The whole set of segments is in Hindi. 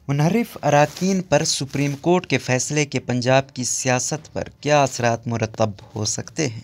मुनहरिफ अराकीन पर सुप्रीम कोर्ट के फैसले के पंजाब की सियासत पर क्या असरात मुरतब हो सकते हैं?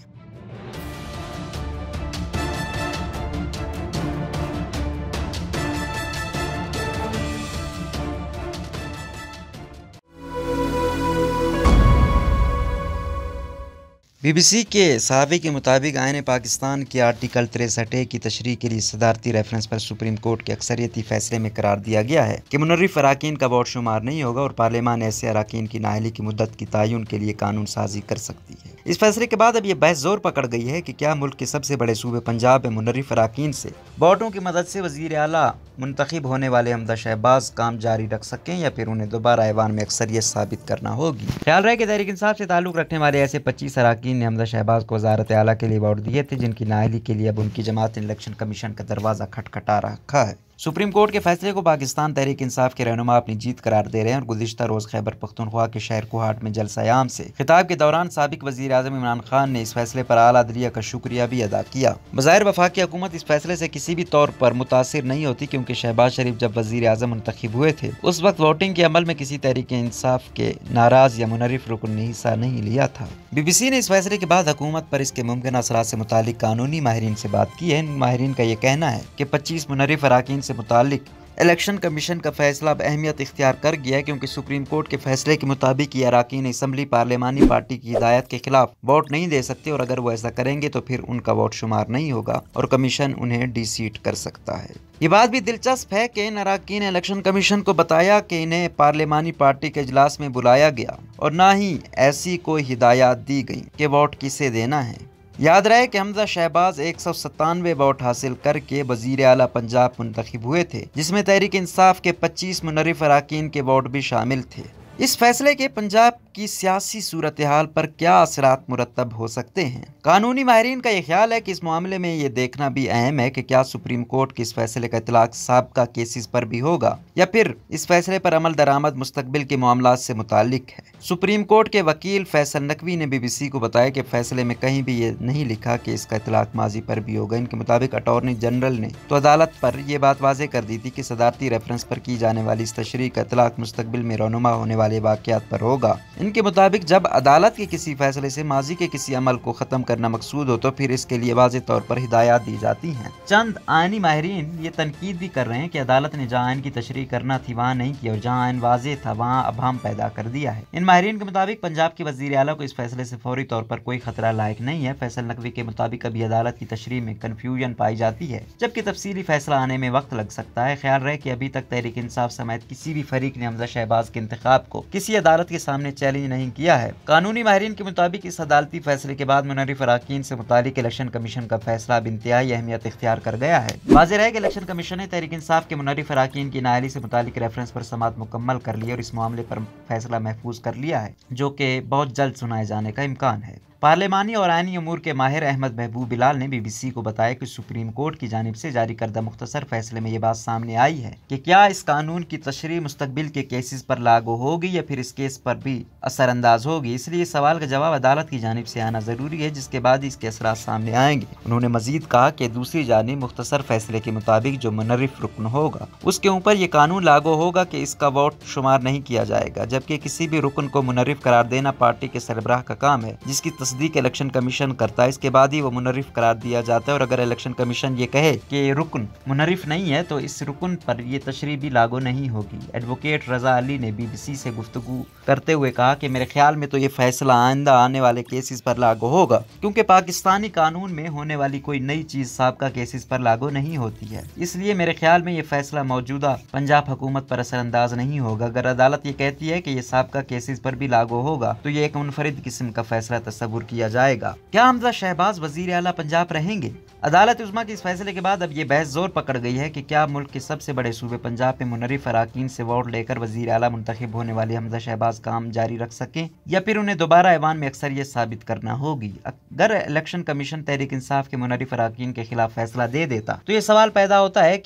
BBC के सहाफ़ी के मुताबिक आईन पाकिस्तान के आर्टिकल 63 की तशरीह के लिए सदारती रेफरेंस पर सुप्रीम कोर्ट के अक्सरियती फैसले में करार दिया गया है कि मुनर्रिफ अराकीन का वोट शुमार नहीं होगा और पार्लियामान ऐसे अराकीन की नाअहली की मुद्दत की तयन के लिए कानून साजी कर सकती है। इस फैसले के बाद अब यह बहस जोर पकड़ गई है कि क्या मुल्क के सबसे बड़े सूबे पंजाब में मुनर्रिफ अराकीन से वोटों की मदद से वज़ीर आला मुंतखब होने वाले हमजा शहबाज काम जारी रख सकें या फिर उन्हें दोबारा ऐवान में अक्सरियत साबित करना होगी। ख्याल रहे कि तहरीक इंसाफ से ताल्लुक़ रखने वाले ऐसे 25 अराकीन ने हमजा शहबाज को वज़ारत आला के लिए वोट दिए थे, जिनकी नाअहली के लिए अब उनकी जमात ने इलेक्शन कमीशन का दरवाज़ा खटखटा रखा है। सुप्रीम कोर्ट के फैसले को पाकिस्तान तहरीक इंसाफ के रहनुमा अपनी जीत करार दे रहे हैं और गुज़िश्ता रोज़ खैबर पख्तूनख्वा के शहर कोहाट में जलसा-ए-आम से खिताब के दौरान साबिक वज़ीर आज़म इमरान खान ने इस फैसले पर आला अदलिया का शुक्रिया भी अदा किया। बज़ाहिर वफाकी हुकूमत इस फैसले से किसी भी तौर पर मुतासिर नहीं होती, क्योंकि शहबाज शरीफ जब वज़ीर आज़म मुंतखब हुए थे उस वक्त वोटिंग के अमल में किसी तहरीक इंसाफ के नाराज या मुनर्रिफ रुकन ने हिस्सा नहीं लिया था। BBC ने इस फैसले के बाद हुकूमत पर इसके मुमकिन असरात से मुतालिक कानूनी माहिरीन से बात की है। इन माहिरीन का ये कहना है कि 25 मुनर्रिफ अराकीन से मुतालिक इलेक्शन कमीशन का फैसला अब अहमियत इख्तियार कर गया है, क्योंकि सुप्रीम कोर्ट के फैसले के मुताबिक ये अराकीन असम्बली पार्लियामानी पार्टी की हिदायत के खिलाफ वोट नहीं दे सकते और अगर वो ऐसा करेंगे तो फिर उनका वोट शुमार नहीं होगा और कमीशन उन्हें डिसीट कर सकता है। ये बात भी दिलचस्प है कि इन अराकीन ने इलेक्शन कमीशन को बताया कि इन्हें पार्लियामानी पार्टी के इजलास में बुलाया गया और ना ही ऐसी कोई हिदायत दी गई कि वोट किसे देना है। याद रहे कि हमजा शहबाज 197 वोट हासिल करके वज़ीर आला पंजाब मुंतखब हुए थे, जिसमें तहरीक इंसाफ के 25 मुनर्रिफ अराकीन के वोट भी शामिल थे। इस फैसले के पंजाब की सियासी सूरत हाल पर क्या असरात मुरतब हो सकते हैं? कानूनी माहिरीन का यह ख्याल है कि इस मामले में ये देखना भी अहम है कि क्या सुप्रीम कोर्ट के इस फैसले का इतलाक साबका केसेस पर भी होगा या फिर इस फैसले पर अमल दरामद मुस्तकबिल के मामलात से मुतालिक है। सुप्रीम कोर्ट के वकील फैसल नकवी ने BBC को बताया कि फैसले में कहीं भी ये नहीं लिखा कि इसका इतलाक माजी पर भी होगा। इनके मुताबिक अटॉर्नी जनरल ने तो अदालत पर यह बात वाज़ेह कर दी थी कि सदारती रेफरेंस पर की जाने वाली इस तशरीह का इतलाक मुस्तकबिल में रहनुमा होने वाले वाक़यात पर होगा। इनके मुताबिक जब अदालत के किसी फैसले से माजी के किसी अमल को ख़त्म करना मकसूद हो तो फिर इसके लिए वाज़ेह तौर पर हिदायत दी जाती हैं। चंद आइनी माहिरीन ये तनकीद भी कर रहे हैं कि अदालत ने जहाँ आइन की तशरीह करना थी वहाँ नहीं किया और जहाँ आइन वाज़ेह था वहाँ अभाम पैदा कर दिया है। इन माहिरीन के मुताबिक पंजाब के वज़ीर आला को इस फैसले से फौरी तौर पर कोई खतरा लायक नहीं है। फैसल नकवी के मुताबिक अभी अदालत की तशरीह में कन्फ्यूजन पाई जाती है, जबकि तफसीली फैसला आने में वक्त लग सकता है। ख्याल रहे कि अभी तक तहरीक इंसाफ समेत किसी भी फरीक ने हमजा शहबाज के इंतखाब को किसी अदालत के सामने चैलेंज नहीं किया है। कानूनी माहिरीन के मुताबिक इस अदालती फैसले के बाद मुनर्रिफ अराकीन से मुतालिक इलेक्शन कमीशन का फैसला अब इंतहाई अहमियत इख्तियार कर गया है। वाज़ेह है कि इलेक्शन कमीशन ने तहरीक इंसाफ के मुनर्रिफ अराकीन की नाअहली से मुतालिक रेफरेंस पर समाअत मुकम्मल कर ली और इस मामले पर फैसला महफूज कर लिया है, जो कि बहुत जल्द सुनाए जाने का इम्कान है। पार्लियामानी और आइनी अमूर के माहिर अहमद महबूब बिलाल ने BBC को बताया कि सुप्रीम कोर्ट की जानिब से जारी करदा मुख्तसर फैसले में ये बात सामने आई है कि क्या इस कानून की तशरीह मुस्तकबिल के केसेस पर लागू होगी या फिर इस केस पर भी असरअंदाज होगी। इसलिए इस सवाल का जवाब अदालत की जानिब से आना ज़रूरी है, जिसके बाद ही इसके असरात सामने आएंगे। उन्होंने मजीद कहा कि दूसरी जानिब मुख्तसर फैसले के मुताबिक जो मुनर्रिफ रुकन होगा उसके ऊपर यह कानून लागू होगा कि इसका वोट शुमार नहीं किया जाएगा, जबकि किसी भी रुकन को मुनर्रिफ करार देना पार्टी के सरबराह का काम है, जिसकी तस्दीक इलेक्शन कमीशन करता है। इसके बाद ही वो मुनर्रिफ करार दिया जाता है और अगर इलेक्शन कमीशन ये कहे कि रुकन मुनर्रिफ नहीं है तो इस रुकन पर ये तशरीह भी लागू नहीं होगी। एडवोकेट रजा अली ने BBC से गुफ्तगू करते हुए कहा कि मेरे ख्याल में तो ये फैसला आइंदा आने वाले केसेस पर लागू होगा, क्योंकि पाकिस्तानी कानून में होने वाली कोई नई चीज साबका केसेस पर लागू नहीं होती है। इसलिए मेरे ख्याल में ये फैसला मौजूदा पंजाब हुकूमत पर असरअंदाज नहीं होगा। अगर अदालत ये कहती है कि ये साबका केसेस पर भी लागू होगा तो ये एक मुनफरिद किस्म का फैसला तस्वुर किया जाएगा। क्या हमजा शहबाज वज़ीर आला पंजाब रहेंगे? अदालत उज़्मा के इस फैसले के बाद अब ये बहस जोर पकड़ गई है कि क्या मुल्क के सबसे बड़े सूबे पंजाब में मुनर्रिफ अराकीन से वोट लेकर वज़ीर आला मुंतखब होने वाले हमजा शहबाज काम जारी रख सकें या फिर उन्हें दोबारा ऐवान में अक्सरियत साबित करना होगी। अगर इलेक्शन कमीशन तहरीक इंसाफ के मुनर्रिफ अराकीन के खिलाफ फैसला दे देता तो ये सवाल पैदा होता है कि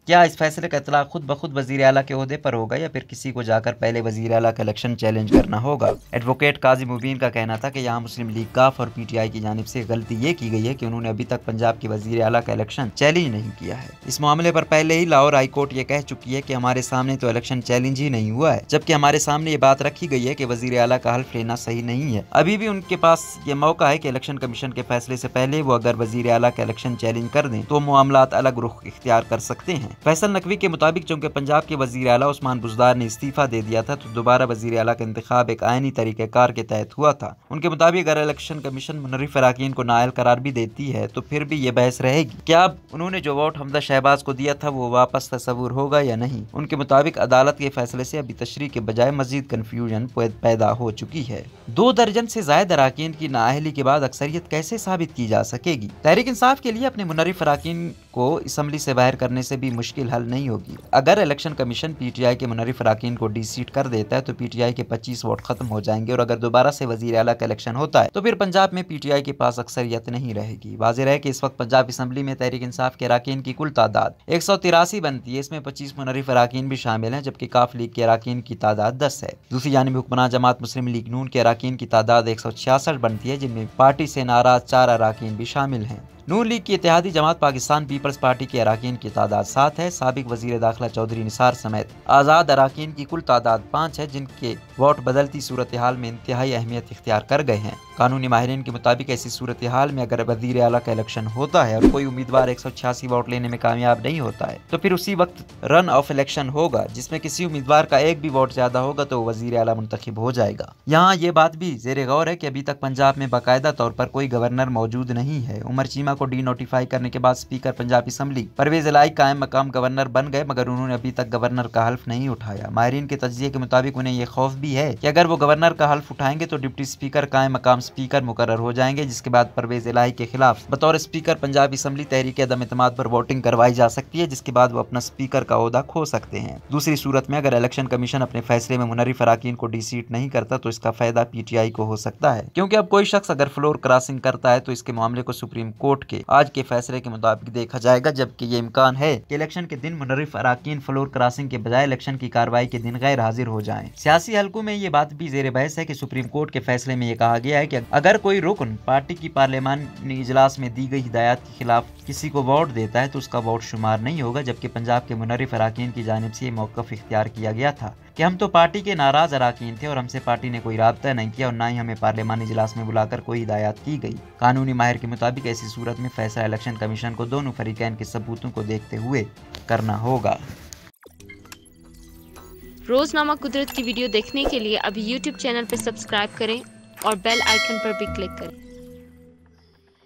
क्या इस फैसले का इतला खुद ब खुद वजीर आला के ओहदे पर होगा या फिर किसी को जाकर पहले वजीर आला का इलेक्शन चैलेंज करना होगा? एडवोकेट काजी मुबीन का कहना था कि यहाँ मुस्लिम लीग काफ और पीटीआई की जानिब से गलती ये की गई है कि उन्होंने अभी तक पंजाब के वजीर आला का इलेक्शन चैलेंज नहीं किया है। इस मामले पर पहले ही लाहौर हाई कोर्ट ये कह चुकी है कि हमारे सामने तो इलेक्शन चैलेंज ही नहीं हुआ है, जबकि हमारे सामने ये बात रखी गई है कि वजीर आला का हल्फ लेना सही नहीं है। अभी भी उनके पास ये मौका है कि इलेक्शन कमीशन के फैसले से पहले वो अगर वजीर आला का इलेक्शन चैलेंज कर दें तो मामलात अलग रुख इख्तियार कर सकते हैं। फैसल नकवी के मुताबिक चूंकि पंजाब के वजीर आला उस्मान बुज़दार ने इस्तीफा दे दिया था तो दोबारा वजीर आला का इंतखाब एक आईनी तरीक़ेकार के तहत हुआ था। उनके मुताबिक अगर इलेक्शन कमीशन मुनर्रिफ अराकीन को नाअहल करार भी देती है तो फिर भी ये बहस रहेगी क्या अब उन्होंने जो वोट हमदा शहबाज को दिया था वो वापस तस्वुर होगा या नहीं। उनके मुताबिक अदालत के फैसले से अभी तशरीह के बजाय मजीद कन्फ्यूजन पैदा हो चुकी है। 2 दर्जन से ज्यादा अराकीन की नाअहली के बाद अक्सरियत कैसे साबित की जा सकेगी? तहरीक इंसाफ के लिए अपने मुनर्रिफ अराकीन को असम्बली से बाहर करने से भी मुश्किल हल नहीं होगी। अगर इलेक्शन कमीशन पीटीआई के मुनर्रिफ अराकीन को डी-सीट कर देता है तो पीटीआई के 25 वोट खत्म हो जाएंगे और अगर दोबारा से वजीर आला का इलेक्शन होता है तो फिर पंजाब में पीटीआई के पास अक्सरियत नहीं रहेगी। वाज़ेह है कि इस वक्त पंजाब असम्बली में तहरीक इंसाफ के अराकीन की कुल तादाद 183 बनती है। इसमें 25 मुनर्रिफ अराकीन भी शामिल हैं, जबकि काफ लीग के अराकीन की तादाद 10 है। दूसरी जानिब हुक्मरान जमात मुस्लिम लीग नून के अराकीन की तादाद 166 बनती है, जिनमें पार्टी से नाराज 4 अराकीन भी शामिल हैं। नून लीग की इत्तेहादी जमात पाकिस्तान पीपल्स पार्टी के अराकीन की तादाद 7 है। साबिक वजीर दाखिला चौधरी निसार समेत आज़ाद अराकीन की कुल तादाद 5 है, जिनके वोट बदलती सूरत हाल में इंतहाई अहमियत इख्तियार कर गए हैं। कानूनी माहिरीन के मुताबिक ऐसी सूरत हाल में अगर वजीर आला का इलेक्शन होता है और कोई उम्मीदवार 186 वोट लेने में कामयाब नहीं होता है तो फिर उसी वक्त रन ऑफ इलेक्शन होगा, जिसमें किसी उम्मीदवार का एक भी वोट ज्यादा होगा तो वजीर आला मुंतखब हो जाएगा। यहाँ ये बात भी ज़ेरे गौर है कि अभी तक पंजाब में बाकायदा तौर पर कोई गवर्नर मौजूद नहीं है। उमर चीमा को डी नोटिफाई करने के बाद स्पीकर पंजाब असम्बली परवेज इलाही कायम मकाम गवर्नर बन गए, मगर उन्होंने अभी तक गवर्नर का हल्फ नहीं उठाया। माहिरीन के तज्जिये के मुताबिक उन्हें यह खौफ भी है कि अगर वो गवर्नर का हल्फ उठाएंगे तो डिप्टी स्पीकर कायम मकाम स्पीकर मुकर्रर हो जाएंगे, जिसके बाद परवेज इलाही के खिलाफ बतौर स्पीकर पंजाब असम्बली तहरीक अदम एतमाद पर वोटिंग करवाई जा सकती है, जिसके बाद वो अपना स्पीकर का ओहदा खो सकते हैं। दूसरी सूरत में अगर इलेक्शन कमीशन अपने फैसले में मुनर्रिफ अराकीन को डी-सीट नहीं करता तो इसका फायदा पीटीआई को हो सकता है, क्योंकि अब कोई शख्स अगर फ्लोर क्रॉसिंग करता है तो इसके मामले को सुप्रीम कोर्ट के आज के फैसले के मुताबिक देखा जाएगा, जबकि ये इम्कान है कि इलेक्शन के दिन मुनर्रिफ अराकीन फ्लोर क्रॉसिंग के बजाय इलेक्शन की कार्रवाई के दिन गैर हाजिर हो जाएं। सियासी हलकों में ये बात भी ज़ेरे बहस है कि सुप्रीम कोर्ट के फैसले में ये कहा गया है कि अगर कोई रुकन पार्टी की पार्लियामानी इजलास में दी गई हिदायत के खिलाफ किसी को वोट देता है तो उसका वोट शुमार नहीं होगा, जबकि पंजाब के मुनर्रिफ अराकीन की जानिब से ये मौक़िफ़ इख्तियार किया गया था कि हम तो पार्टी के नाराज अराकीन थे और हमसे पार्टी ने कोई राब्ता नहीं किया और ना ही हमें पार्लियामानी इजलास में बुलाकर कोई हिदायत की गई। कानूनी माहिर के मुताबिक ऐसी सूरत में फैसला इलेक्शन कमीशन को दोनों फरीकैन के सबूतों को देखते हुए करना होगा। रोजनामा कुदरत की वीडियो देखने के लिए अभी YouTube चैनल पर सब्सक्राइब करें और बेल आइकन पर भी क्लिक करें।